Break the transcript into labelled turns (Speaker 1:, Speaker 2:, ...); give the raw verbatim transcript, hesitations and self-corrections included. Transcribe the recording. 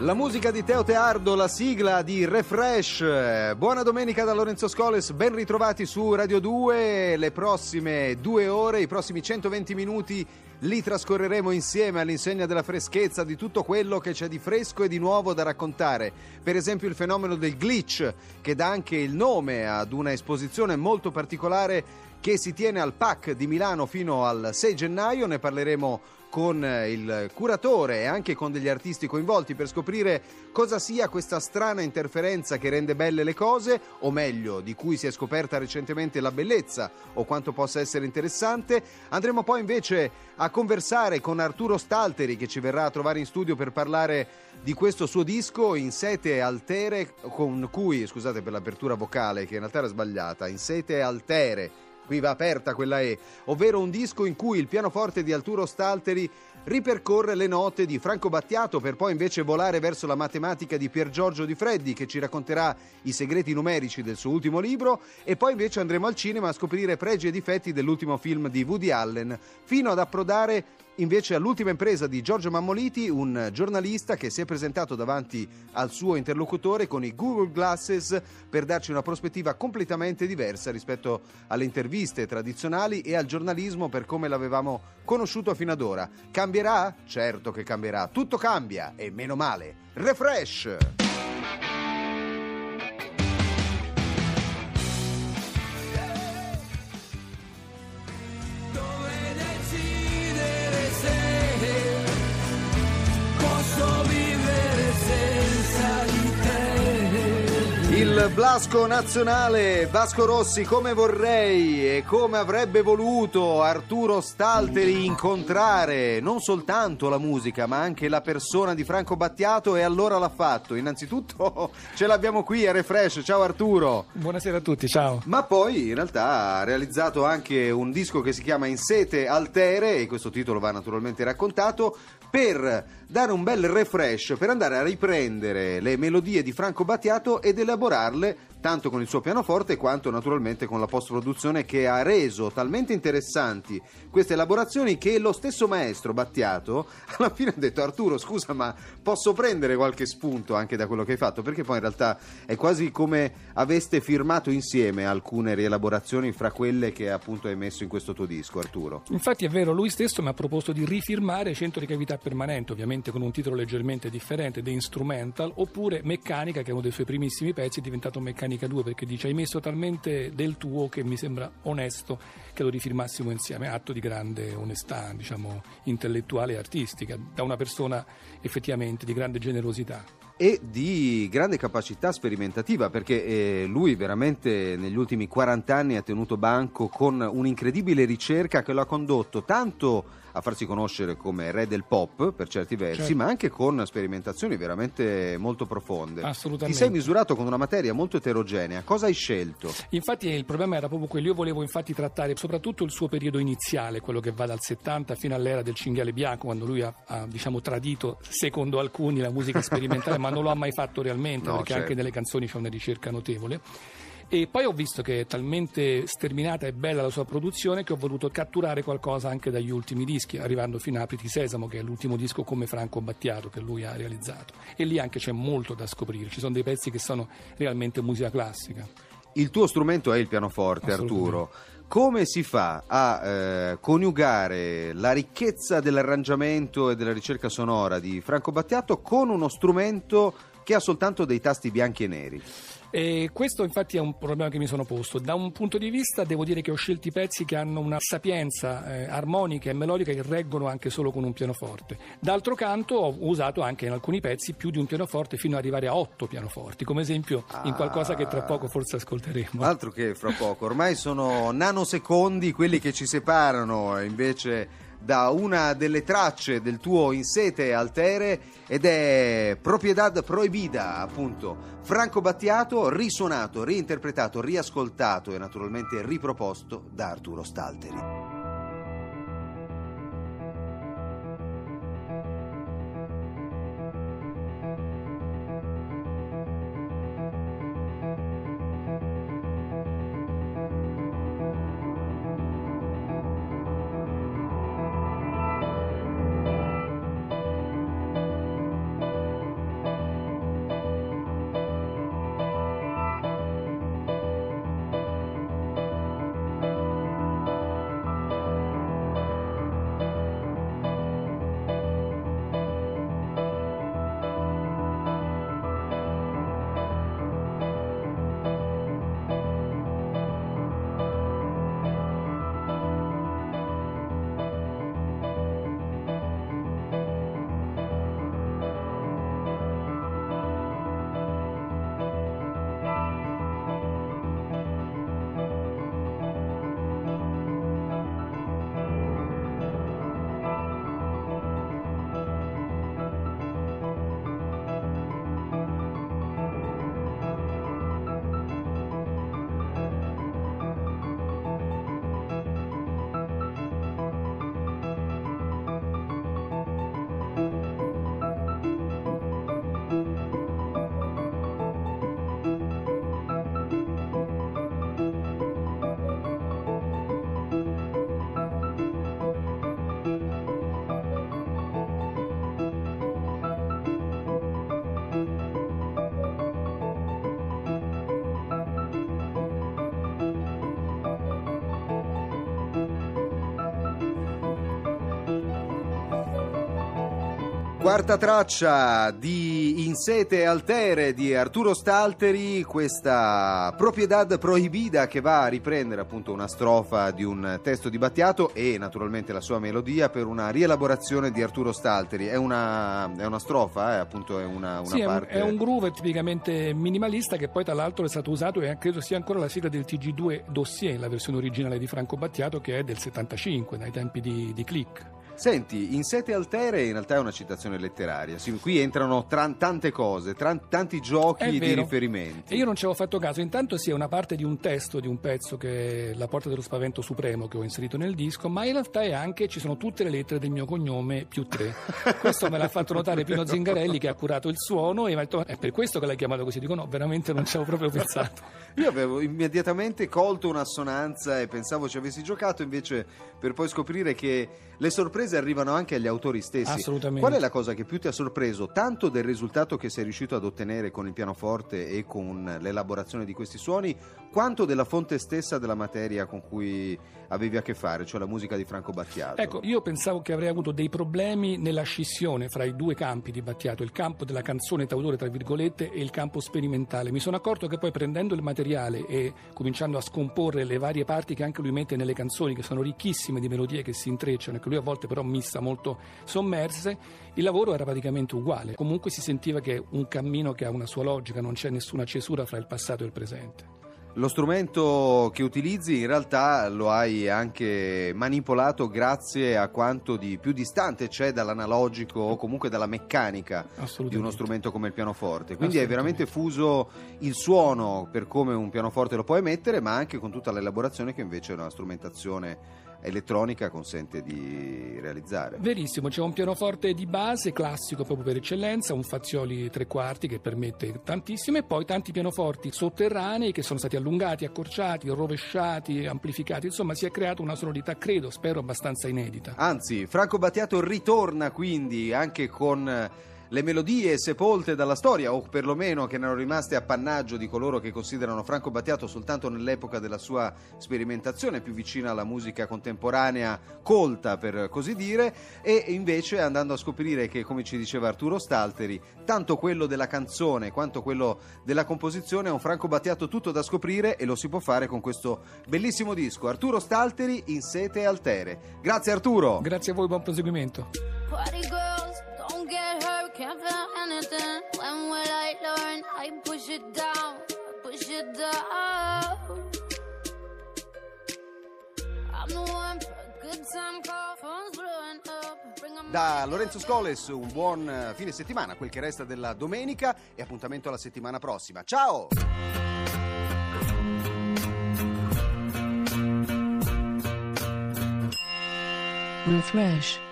Speaker 1: La musica di Teo Teardo, la sigla di Refresh. Buona domenica da Lorenzo Scoles, ben ritrovati su Radio due. Le prossime due ore, i prossimi centoventi minuti li trascorreremo insieme all'insegna della freschezza di tutto quello che c'è di fresco e di nuovo da raccontare. Per esempio il fenomeno del glitch, che dà anche il nome ad una esposizione molto particolare che si tiene al P A C di Milano fino al sei gennaio. Ne parleremo con il curatore e anche con degli artisti coinvolti per scoprire cosa sia questa strana interferenza che rende belle le cose, o meglio, di cui si è scoperta recentemente la bellezza o quanto possa essere interessante. Andremo poi invece a conversare con Arturo Stalteri, che ci verrà a trovare in studio per parlare di questo suo disco In Sete Altere, con cui, scusate per l'apertura vocale che in realtà era sbagliata, In Sete Altere, qui va aperta quella E, ovvero un disco in cui il pianoforte di Arturo Stalteri ripercorre le note di Franco Battiato per poi invece volare verso la matematica di Pier Giorgio Di Freddi, che ci racconterà i segreti numerici del suo ultimo libro, e poi invece andremo al cinema a scoprire pregi e difetti dell'ultimo film di Woody Allen, fino ad approdare invece all'ultima impresa di Giorgio Mammoliti, un giornalista che si è presentato davanti al suo interlocutore con i Google Glasses per darci una prospettiva completamente diversa rispetto alle interviste tradizionali e al giornalismo per come l'avevamo conosciuto fino ad ora. Cambierà? Certo che cambierà, tutto cambia e meno male. Refresh! Il Blasco nazionale, Vasco Rossi, come vorrei e come avrebbe voluto Arturo Stalteri incontrare non soltanto la musica ma anche la persona di Franco Battiato, e allora l'ha fatto. Innanzitutto ce l'abbiamo qui a Refresh. Ciao Arturo.
Speaker 2: Buonasera a tutti, ciao.
Speaker 1: Ma poi in realtà ha realizzato anche un disco che si chiama In Sete Altere, e questo titolo va naturalmente raccontato, per dare un bel refresh, per andare a riprendere le melodie di Franco Battiato ed elaborarle tanto con il suo pianoforte quanto naturalmente con la post-produzione, che ha reso talmente interessanti queste elaborazioni che lo stesso maestro Battiato alla fine ha detto: Arturo, scusa, ma posso prendere qualche spunto anche da quello che hai fatto? Perché poi in realtà è quasi come aveste firmato insieme alcune rielaborazioni fra quelle che appunto hai messo in questo tuo disco, Arturo.
Speaker 2: Infatti è vero, lui stesso mi ha proposto di rifirmare Cento di cavità permanente, ovviamente con un titolo leggermente differente, The Instrumental, oppure Meccanica, che è uno dei suoi primissimi pezzi, è diventato Meccanica due, perché dice: hai messo talmente del tuo che mi sembra onesto che lo rifirmassimo insieme. Atto di grande onestà, diciamo, intellettuale e artistica, da una persona effettivamente di grande generosità
Speaker 1: e di grande capacità sperimentativa, perché eh, lui veramente negli ultimi quaranta anni ha tenuto banco con un'incredibile ricerca che lo ha condotto tanto a farsi conoscere come re del pop per certi versi, certo, ma anche con sperimentazioni veramente molto profonde.
Speaker 2: Assolutamente.
Speaker 1: Ti sei misurato con una materia molto eterogenea. Cosa hai scelto?
Speaker 2: Infatti il problema era proprio quello. Io volevo infatti trattare soprattutto il suo periodo iniziale, quello che va dal settanta fino all'era del cinghiale bianco, quando lui ha, ha diciamo tradito, secondo alcuni, la musica sperimentale, ma non lo ha mai fatto realmente, no, perché certo, anche nelle canzoni c'è una ricerca notevole. E poi ho visto che è talmente sterminata e bella la sua produzione che ho voluto catturare qualcosa anche dagli ultimi dischi, arrivando fino a Apriti Sesamo, che è l'ultimo disco come Franco Battiato che lui ha realizzato, e lì anche c'è molto da scoprire, ci sono dei pezzi che sono realmente musica classica.
Speaker 1: Il tuo strumento è il pianoforte, Arturo. Come si fa a eh, coniugare la ricchezza dell'arrangiamento e della ricerca sonora di Franco Battiato con uno strumento che ha soltanto dei tasti bianchi e neri?
Speaker 2: E questo infatti è un problema che mi sono posto. Da un punto di vista devo dire che ho scelto i pezzi che hanno una sapienza eh, armonica e melodica che reggono anche solo con un pianoforte. D'altro canto ho usato anche in alcuni pezzi più di un pianoforte, fino ad arrivare a otto pianoforti, come esempio ah, in qualcosa che tra poco forse ascolteremo.
Speaker 1: Altro che fra poco, ormai sono nanosecondi quelli che ci separano invece da una delle tracce del tuo In Sete Altere, ed è Propiedad Prohibida, appunto Franco Battiato, risuonato, reinterpretato, riascoltato e naturalmente riproposto da Arturo Stalteri. Quarta traccia di In sete altere di Arturo Stalteri, questa Propiedad prohibida che va a riprendere appunto una strofa di un testo di Battiato e naturalmente la sua melodia per una rielaborazione di Arturo Stalteri. È una, è una strofa, eh, appunto è una, una
Speaker 2: sì,
Speaker 1: parte...
Speaker 2: è un, è un groove tipicamente minimalista che poi tra l'altro è stato usato e credo sia ancora la sigla del T G due Dossier, la versione originale di Franco Battiato, che è del settantacinque, dai tempi di, di Click.
Speaker 1: Senti, In sete altere in realtà è una citazione letteraria, sì, qui entrano tra, tante cose, tra, tanti giochi di riferimenti.
Speaker 2: E io non ci avevo fatto caso, intanto sì, è una parte di un testo, di un pezzo che è La porta dello spavento supremo che ho inserito nel disco, ma in realtà è anche, ci sono tutte le lettere del mio cognome più tre. Questo me l'ha fatto notare Pino Zingarelli che ha curato il suono e mi ha detto è per questo che l'hai chiamato così, dico no, veramente non ci avevo proprio pensato.
Speaker 1: Io avevo immediatamente colto un'assonanza e pensavo ci avessi giocato, invece per poi scoprire che le sorprese arrivano anche agli autori stessi.
Speaker 2: Assolutamente.
Speaker 1: Qual è la cosa che più ti ha sorpreso, tanto del risultato che sei riuscito ad ottenere con il pianoforte e con l'elaborazione di questi suoni, quanto della fonte stessa della materia con cui avevi a che fare, cioè la musica di Franco Battiato?
Speaker 2: Ecco, io pensavo che avrei avuto dei problemi nella scissione fra i due campi di Battiato, il campo della canzone d'autore tra virgolette e il campo sperimentale. Mi sono accorto che poi prendendo il materiale e cominciando a scomporre le varie parti che anche lui mette nelle canzoni, che sono ricchissime di melodie che si intrecciano e che lui a volte però missa molto sommerse, il lavoro era praticamente uguale. Comunque si sentiva che è un cammino che ha una sua logica, non c'è nessuna cesura fra il passato e il presente.
Speaker 1: Lo strumento che utilizzi in realtà lo hai anche manipolato grazie a quanto di più distante c'è dall'analogico o comunque dalla meccanica di uno strumento come il pianoforte, quindi hai veramente fuso il suono per come un pianoforte lo può emettere, ma anche con tutta l'elaborazione che invece una strumentazione elettronica consente di realizzare.
Speaker 2: Verissimo, c'è un pianoforte di base classico proprio per eccellenza, un Fazioli tre quarti che permette tantissimo e poi tanti pianoforti sotterranei che sono stati allungati, accorciati, rovesciati, amplificati, insomma si è creata una sonorità, credo, spero abbastanza inedita.
Speaker 1: Anzi, Franco Battiato ritorna quindi anche con le melodie sepolte dalla storia, o perlomeno che erano rimaste appannaggio di coloro che considerano Franco Battiato soltanto nell'epoca della sua sperimentazione, più vicina alla musica contemporanea, colta per così dire, e invece andando a scoprire che, come ci diceva Arturo Stalteri, tanto quello della canzone quanto quello della composizione è un Franco Battiato tutto da scoprire, e lo si può fare con questo bellissimo disco. Arturo Stalteri, In sete altere. Grazie Arturo.
Speaker 2: Grazie a voi, buon proseguimento.
Speaker 3: Party girls, don't get hurt, can't feel anything. When will I learn? I push it down, push it down. I'm the one for a good time call, phone's blowing up. Bring 'em
Speaker 1: Da Lorenzo Scoles un buon fine settimana, quel che resta della domenica, e appuntamento alla settimana prossima. Ciao!
Speaker 4: Refresh.